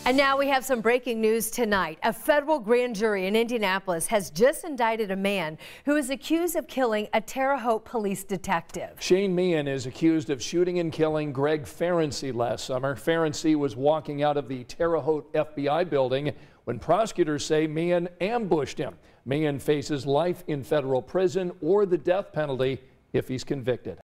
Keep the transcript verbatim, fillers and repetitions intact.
And now we have some breaking news tonight. A federal grand jury in Indianapolis has just indicted a man who is accused of killing a Terre Haute police detective. Shane Meehan is accused of shooting and killing Greg Ferenczi last summer. Ferenczi was walking out of the Terre Haute F B I building when prosecutors say Meehan ambushed him. Meehan faces life in federal prison or the death penalty if he's convicted.